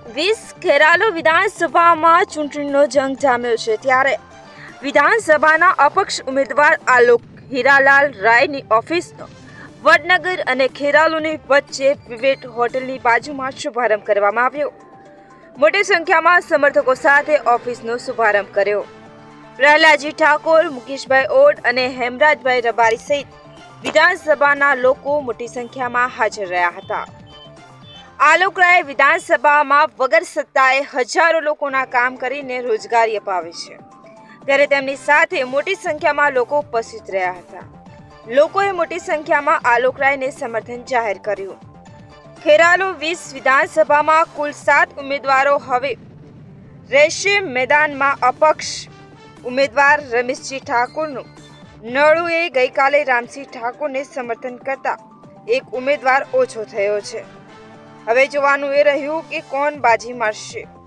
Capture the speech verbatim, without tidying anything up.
વીસ ખેરાલુ વિધાનસભામાં ચૂંટણીનો જંગ જામ્યો છે ત્યારે વિધાનસભાના અપક્ષ ઉમેદવાર આલોક હીરાલાલ રાયની ઓફિસનો વડનગર અને ખેરાલુની વચ્ચે વિવેટ હોટલની બાજુમાં શુભારંભ કરવામાં આવ્યો। મોટી સંખ્યામાં સમર્થકો સાથે ઓફિસનો શુભારંભ કર્યો। પ્રહલાદજી ઠાકોર, મુકેશભાઈ ઓડ અને હેમરાજભાઈ રબારી સહિત વિધાનસભાના લોકો મોટી સંખ્યામાં હાજર રહ્યા હતા। આલોક રાય વિધાનસભામાં વગર સત્તાએ હજારો લોકોના કામ કરીને રોજગારી અપાવે છે, ત્યારે તેમની સાથે મોટી સંખ્યામાં લોકો ઉપસ્થિત રહ્યા હતા। લોકોએ મોટી સંખ્યામાં આલોક રાયને સમર્થન જાહેર કર્યું। ખેરાલુ વીસ વિધાનસભામાં કુલ સાત ઉમેદવારો હવે રહેશે મેદાનમાં। અપક્ષ ઉમેદવાર રમેશજી ઠાકોરનું નળુએ ગઈકાલે રામસિંહ ઠાકોરને સમર્થન કરતા એક ઉમેદવાર ઓછો થયો છે। હવે જોવાનું એ રહ્યું કે કોણ બાજી મારશે।